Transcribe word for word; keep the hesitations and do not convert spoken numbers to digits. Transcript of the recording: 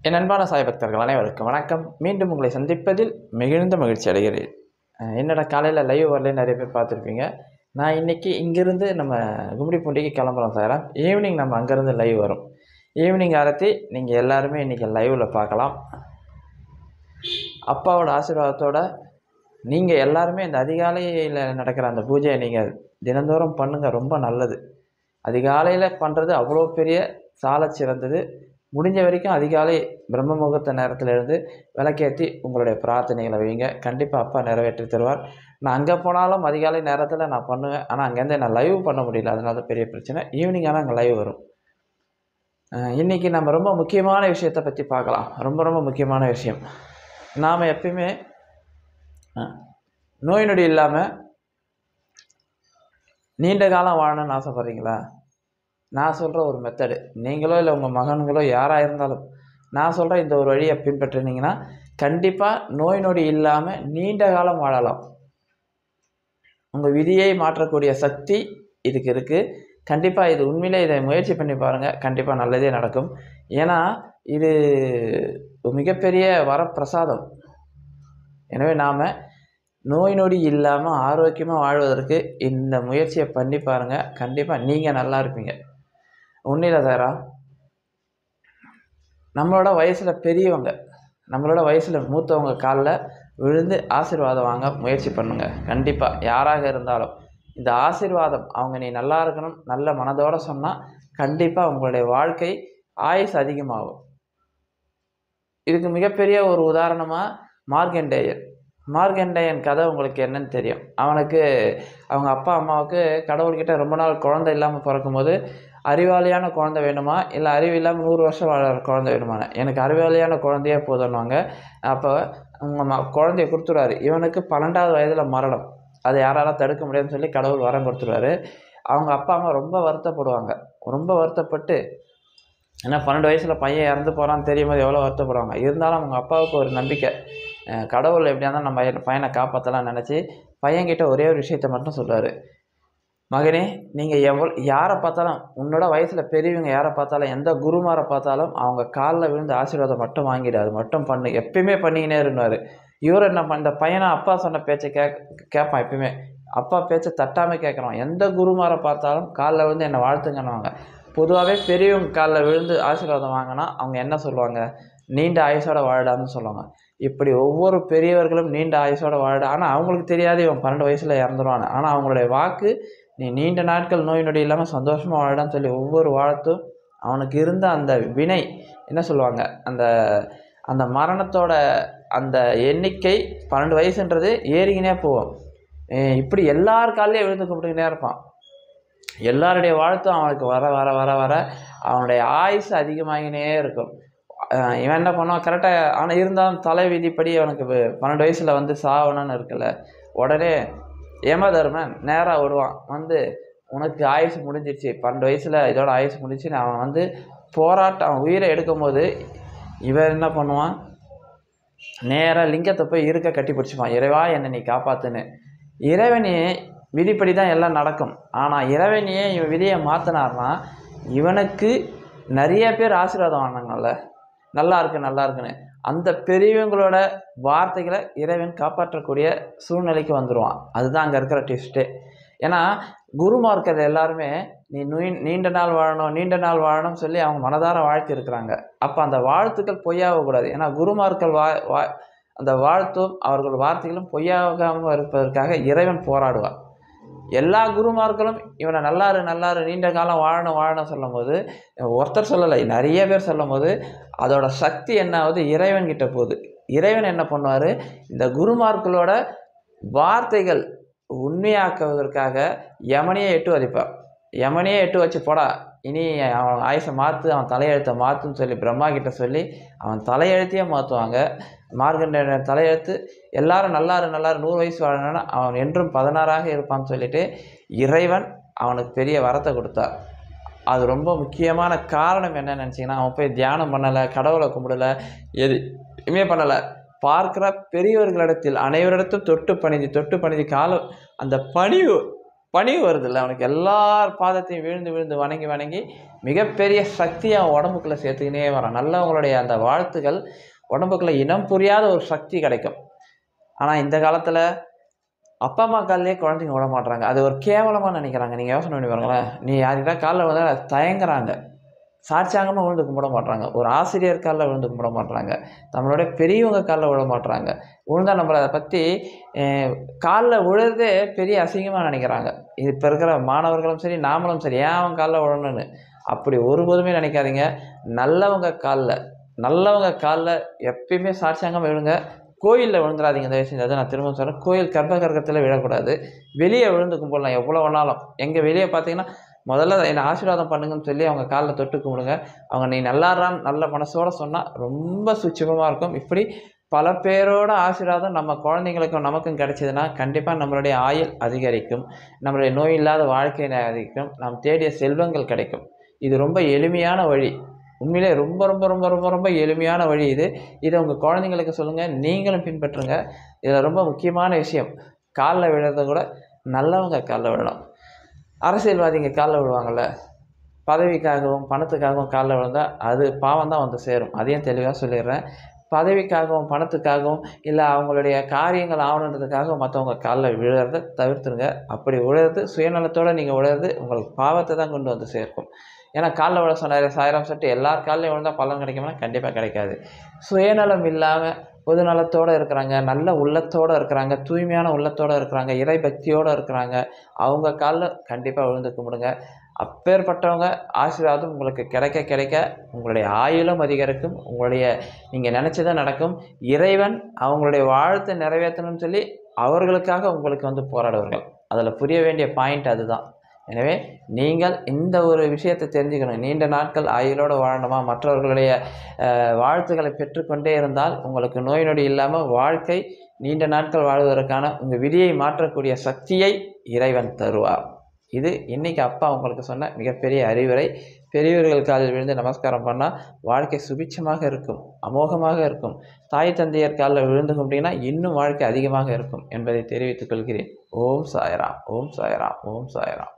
என் அன்பான சாய் பக்தர்கள் அனைவருக்கும் வணக்கம். மீண்டும் உங்களை சந்திப்பதில் மிகுந்த மகிழ்ச்சி அடைகிறேன். என்னோட காலையில் லைவ் வரல நிறைய பேர் பார்த்துருப்பீங்க. நான் இன்றைக்கி இங்கேருந்து நம்ம கும்மிடிப்பூண்டிக்கு கிளம்புறோம் சார். ஈவினிங் நம்ம அங்கேருந்து லைவ் வரும். ஈவினிங் ஆரத்தி நீங்கள் எல்லாருமே இன்றைக்கி லைவில் பார்க்கலாம். அப்பாவோட ஆசீர்வாதத்தோடு நீங்கள் எல்லாருமே இந்த அதிகாலையில் நடக்கிற அந்த பூஜையை நீங்கள் தினந்தோறும் பண்ணுங்கள். ரொம்ப நல்லது. அதிகாலையில் பண்ணுறது அவ்வளோ பெரிய சால சிறந்தது. முடிஞ்ச வரைக்கும் அதிகாலை பிரம்ம முகூர்த்த நேரத்தில் இருந்து விளக்கேற்றி உங்களுடைய பிரார்த்தனைகளை வைங்க. கண்டிப்பாக அப்பா நிறைவேற்றி தருவார். நான் அங்கே போனாலும் அதிகாலை நேரத்தில் நான் பண்ணுவேன். ஆனால் அங்கேருந்து நான் லைவ் பண்ண முடியல, அதனால தான் பெரிய பிரச்சனை. ஈவினிங் ஆனால் அங்கே லைவ் வரும். இன்றைக்கி நம்ம ரொம்ப முக்கியமான விஷயத்தை பற்றி பார்க்கலாம். ரொம்ப ரொம்ப முக்கியமான விஷயம். நாம் எப்பயுமே நோய் நொடி இல்லாமல் நீண்ட காலம் வாழணும்னு ஆசைப்பட்றீங்களா? நான் சொல்கிற ஒரு மெத்தடு, நீங்களோ இல்லை உங்கள் மகன்களோ யாராக இருந்தாலும் நான் சொல்கிற இந்த ஒரு வழியை பின்பற்றினீங்கன்னா கண்டிப்பாக நோய் நொடி இல்லாமல் நீண்ட காலம் வாழலாம். உங்கள் விதியை மாற்றக்கூடிய சக்தி இதுக்கு இருக்குது. கண்டிப்பாக இது உண்மையிலே இதை முயற்சி பண்ணி பாருங்கள். கண்டிப்பாக நல்லதே நடக்கும். ஏன்னா இது மிகப்பெரிய வரப்பிரசாதம். எனவே நாம் நோய் நொடி இல்லாமல் ஆரோக்கியமாக வாழ்வதற்கு இந்த முயற்சியை பண்ணி பாருங்கள். கண்டிப்பாக நீங்கள் நல்லா இருப்பீங்க. ஒன்றில் சாரா, நம்மளோட வயசில் பெரியவங்க, நம்மளோட வயசில் மூத்தவங்க காலில் விழுந்து ஆசீர்வாதம் வாங்க முயற்சி பண்ணுங்கள். கண்டிப்பாக யாராக இருந்தாலும் இந்த ஆசீர்வாதம் அவங்க நீ நல்லா இருக்கணும் நல்ல மனதோடு சொன்னால் கண்டிப்பாக உங்களுடைய வாழ்க்கை ஆயுஸ் அதிகமாகும். இதுக்கு மிகப்பெரிய ஒரு உதாரணமாக மார்க்கண்டேயர். மார்க்கண்டேயன் கதை உங்களுக்கு என்னன்னு தெரியும். அவனுக்கு அவங்க அப்பா அம்மாவுக்கு கடவுள்கிட்ட ரொம்ப நாள் குழந்தை இல்லாமல் பிறக்கும்போது அறிவாளியான குழந்தை வேணுமா இல்லை அறிவு இல்லாமல் நூறு வருஷம் வாழ குழந்தை வேணுமானே, எனக்கு அறிவாளியான குழந்தையே போதுன்னுவாங்க. அப்போ அவங்க ம குழந்தைய கொடுத்துருவாரு. இவனுக்கு பன்னெண்டாவது வயதில் மரணம். அதை யாராலும் தடுக்க முடியாதுன்னு சொல்லி கடவுள் வரம் கொடுத்துருவாரு. அவங்க அப்பா அம்மா ரொம்ப வருத்தப்படுவாங்க. ரொம்ப வருத்தப்பட்டு, ஏன்னா பன்னெண்டு வயசில் பையன் இறந்து போகிறான்னு தெரியும் போது எவ்வளோ வருத்தப்படுவாங்க. இருந்தாலும் அவங்க அப்பாவுக்கு ஒரு நம்பிக்கை, கடவுள் எப்படியா இருந்தால் நம்ம பையனை காப்பாற்றலாம்னு நினச்சி பையன்கிட்ட ஒரே ஒரு விஷயத்தை மட்டும் சொல்லுவார். மகனே, நீங்கள் எவ்வளோ யாரை பார்த்தாலும் உன்னோட வயசில் பெரியவங்க யாரை பார்த்தாலும் எந்த குருமாரை பார்த்தாலும் அவங்க காலில் விழுந்து ஆசீர்வாதம் மட்டும் வாங்கிடு, அது மட்டும் பண்ணு, எப்பயுமே பண்ணிக்கினே இருந்தார். இவர் என்ன பண்ண, இந்த பையனை அப்பா சொன்ன பேச்சை கே கேட்பான் எப்பயுமே. அப்பா பேச்சை தட்டாமல் கேட்குறான். எந்த குருமாரை பார்த்தாலும் காலில் விழுந்து என்னை வாழ்த்துங்கன்னுவாங்க. பொதுவாகவே பெரியவங்க காலில் விழுந்து ஆசீர்வாதம் வாங்கினா அவங்க என்ன சொல்லுவாங்க? நீண்ட ஆயுசோட வாழடான்னு சொல்லுவாங்க. இப்படி ஒவ்வொரு பெரியவர்களும் நீண்ட ஆயுசோட வாழடா. ஆனால் அவங்களுக்கு தெரியாது இவன் பன்னெண்டு வயசில் இறந்துருவான்னு. ஆனால் அவங்களுடைய வாக்கு நீ நீண்ட நாட்கள் நோய் நொடி இல்லாமல் சந்தோஷமாக வாழடான்னு சொல்லி ஒவ்வொரு வாழ்த்தும் அவனுக்கு இருந்த அந்த வினை என்ன சொல்லுவாங்க, அந்த அந்த மரணத்தோட அந்த எண்ணிக்கை பன்னெண்டு வயசுன்றது ஏறிக்கினே போவோம். இப்படி எல்லார் காலையும் எழுந்து கும்பிட்டுக்கினே இருப்பான். எல்லாருடைய வாழ்த்தும் அவனுக்கு வர வர வர வர அவனுடைய ஆயுசு அதிகமாகினே இருக்கும். இவன் என்ன பண்ணுவான் கரெக்டாக. ஆனால் இருந்தாலும் தலை விதிப்படி அவனுக்கு பன்னெண்டு வயசில் வந்து சாவணும்னு இருக்குல்ல, உடனே யமதர்மன் நேராக விடுவான். வந்து உனக்கு ஆயுசு முடிஞ்சிடுச்சு, பன்னெண்டு வயசில் இதோட ஆயுசு முடிஞ்சிச்சுன்னு அவன் வந்து போராட்டம் அவன் உயிரை எடுக்கும் போது இவன் என்ன பண்ணுவான், நேராக லிங்கத்தை போய் இருக்க கட்டி பிடிச்சிப்பான். இறைவா என்னை நீ காப்பாற்றுன்னு. இறைவனையே விதிப்படி தான் எல்லாம் நடக்கும். ஆனால் இறைவனையே இவன் விதியை மாற்றினார்னா இவனுக்கு நிறைய பேர் ஆசீர்வாதம் வாங்கினாங்கல்ல, நல்லா இருக்கு நல்லா இருக்குன்னு. அந்த பெரியவங்களோட வார்த்தைகளை இறைவன் காப்பாற்றக்கூடிய சூழ்நிலைக்கு வந்துடுவான். அதுதான் அங்கே இருக்கிற ட்விஸ்ட்டே. ஏன்னா குருமார்க்கள் எல்லாருமே நீ நுய் நீண்ட நாள் வாழணும் நீண்ட நாள் வாழணும்னு சொல்லி அவங்க மனதார வாழ்த்து இருக்கிறாங்க. அப்போ அந்த வாழ்த்துக்கள் பொய்யாகக்கூடாது. ஏன்னா குருமார்கள் வா வா அந்த வாழ்த்தும் அவர்கள் வார்த்தைகளும் பொய்யாகாமல் இருப்பதற்காக இறைவன் போராடுவார். எல்லா குருமார்களும் இவனை நல்லாரு நல்லாரு நீண்ட காலம் வாழணும் வாழணும் சொல்லும் போது ஒருத்தர் சொல்லலை, நிறைய பேர் சொல்லும் போது அதோட சக்தி என்ன ஆகுது, இறைவன் கிட்ட போகுது. இறைவன் என்ன பண்ணுவார், இந்த குருமார்களோட வார்த்தைகள் உண்மையாக்குவதற்காக யமனையே எட்டு வதைப்பார். யமனையே எட்டு வச்சு போடா, இனி அவன் ஆயுசை மாற்று, அவன் தலையெழுத்தை மாற்றுன்னு சொல்லி பிரம்மா கிட்ட சொல்லி அவன் தலையெழுத்தையே மாற்றுவாங்க. மார்க்கண்டேயன் தலையெழுத்து எல்லாரும் நல்லாரு நல்லாரு நூறு வயசு வாழணும்னா அவன் என்றும் பதினாறாக இருப்பான்னு சொல்லிட்டு இறைவன் அவனுக்கு பெரிய வரத்தை கொடுத்தார். அது ரொம்ப முக்கியமான காரணம் என்னன்னு நினச்சிங்கன்னா, அவன் போய் தியானம் பண்ணலை, கடவுளை கும்பிடலை, எதுவுமே பண்ணலை. பார்க்குற பெரியவர்களிடத்தில் அனைவரிடத்தும் தொட்டு பணிதி தொட்டு பணிதி காலம் அந்த பணிவு பணிவு வருதில்ல, அவனுக்கு எல்லார் பாதத்தையும் விழுந்து விழுந்து வணங்கி வணங்கி மிகப்பெரிய சக்தியை அவன் உடம்புக்குள்ளே சேர்த்துக்கினே வரான். நல்லவங்களுடைய அந்த வாழ்த்துக்கள் உடம்புக்குள்ளே இனம் புரியாத ஒரு சக்தி கிடைக்கும். ஆனால் இந்த காலத்தில் அப்பா அம்மா காலிலே குழந்தைங்க விட மாட்றாங்க. அது ஒரு கேவலமாக நினைக்கிறாங்க. நீங்கள் யோசனை பண்ணி பாருங்களேன். நீ யாருக்கிட்ட காலில் விழுந்தா தயங்குறாங்க, சாட்சியாகமாக விழுந்து கும்பிட மாட்றாங்க. ஒரு ஆசிரியர் காலில் விழுந்து கும்பிட மாட்றாங்க. நம்மளுடைய பெரியவங்க காலில் விழ மாட்றாங்க. விழுந்தால் நம்மளை அதை பற்றி காலில் விழுறதே பெரிய அசிங்கமாக நினைக்கிறாங்க. இது இப்போ இருக்கிற மாணவர்களும் சரி, நாமளும் சரி, ஏன் அவன் காலில் விழணுன்னு அப்படி ஒருபோதுமே நினைக்காதீங்க. நல்லவங்க காலில் நல்லவங்க காலில் எப்பயுமே சாட்சியாகமாக விழுங்க. கோயிலில் விழுந்துடாதீங்க தயவு செஞ்சு. அதை நான் திரும்ப சொல்கிறேன். கோயில் கர்ப்பகிரகத்தில் விழக்கூடாது. வெளியே விழுந்து கும்பிடலாம் எவ்வளோ வேணாலும். எங்கள் வெளியே பார்த்தீங்கன்னா முதல்ல என்னை ஆசீர்வாதம் பண்ணுங்கன்னு சொல்லி அவங்க காலில் தொட்டு கும்பிடுங்க. அவங்க நீ நல்லாறான்னு நல்ல மனசோடு சொன்னால் ரொம்ப சுட்சமாக இருக்கும். இப்படி பல பேரோட ஆசீர்வாதம் நம்ம குழந்தைங்களுக்கும் நமக்கும் கிடைச்சதுன்னா கண்டிப்பாக நம்மளுடைய ஆயுள் அதிகரிக்கும், நம்மளுடைய நோய் இல்லாத வாழ்க்கை அதிகரிக்கும், நாம் தேடிய செல்வங்கள் கிடைக்கும். இது ரொம்ப எளிமையான வழி. உண்மையிலே ரொம்ப ரொம்ப ரொம்ப ரொம்ப ரொம்ப எளிமையான வழி இது. இதை உங்கள் குழந்தைங்களுக்கு சொல்லுங்கள், நீங்களும் பின்பற்றுங்க. இதில் ரொம்ப முக்கியமான விஷயம், காலில் விழுறத கூட நல்லவங்க காலில் விழணும். அரசியல்வாதிங்க காலில் விழுவாங்கள்ல, பதவிக்காகவும் பணத்துக்காகவும் காலில் விழுந்தால் அது பாவம் தான் வந்து சேரும். அதையும் தெளிவாக சொல்லிடுறேன். பதவிக்காகவும் பணத்துக்காகவும் இல்லை அவங்களுடைய காரியங்கள் ஆகணுன்றதுக்காக மற்றவங்க காலில் விழுறத தவிர்த்துருங்க. அப்படி விழுறது சுயநலத்தோடு நீங்கள் விழுறது உங்களுக்கு பாவத்தை தான் கொண்டு வந்து சேர்க்கும். ஏன்னா காலில் விழ சொன்னார் சாயிரம் சட்டு எல்லார் காலையும் விழுந்தால் பலன் கிடைக்கும்னா கண்டிப்பாக கிடைக்காது. சுயநலம் இல்லாமல் பொதுநலத்தோடு இருக்கிறாங்க, நல்ல உள்ளத்தோடு இருக்கிறாங்க, தூய்மையான உள்ளத்தோடு இருக்கிறாங்க, இறை பக்தியோடு இருக்கிறாங்க, அவங்க காலில் கண்டிப்பாக விழுந்து கும்பிடுங்க. அப்பேற்பட்டவங்க ஆசீர்வாதம் உங்களுக்கு கிடைக்க கிடைக்க உங்களுடைய ஆயுளும் அதிகரிக்கும். உங்களுடைய நீங்கள் நினச்சதான் நடக்கும். இறைவன் அவங்களுடைய வாழ்த்தை நிறைவேற்றணும்னு சொல்லி அவர்களுக்காக உங்களுக்கு வந்து போராடுவார்கள். அதில் புரிய வேண்டிய பாயிண்ட் அதுதான். எனவே நீங்கள் இந்த ஒரு விஷயத்தை தெரிஞ்சுக்கணும். நீண்ட நாட்கள் ஆயுளோடு வாழணுமா, மற்றவர்களுடைய வாழ்த்துக்களை பெற்றுக்கொண்டே இருந்தால் உங்களுக்கு நோய் நொடி இல்லாமல் வாழ்க்கை நீண்ட நாட்கள் வாழ்வதற்கான உங்கள் விதியை மாற்றக்கூடிய சக்தியை இறைவன் தருவார். இது இன்றைக்கி அப்பா உங்களுக்கு சொன்ன மிகப்பெரிய அறிவுரை. பெரியவர்கள் காலில் விழுந்து நமஸ்காரம் பண்ணால் வாழ்க்கை சுபிட்சமாக இருக்கும், அமோகமாக இருக்கும். தாய் தந்தையர் காலில் விழுந்து கும்பிட்டீங்கன்னா இன்னும் வாழ்க்கை அதிகமாக இருக்கும் என்பதை தெரிவித்துக் கொள்கிறேன். ஓம் சாய்ராம், ஓம் சாய்ராம், ஓம் சாய்ராம்.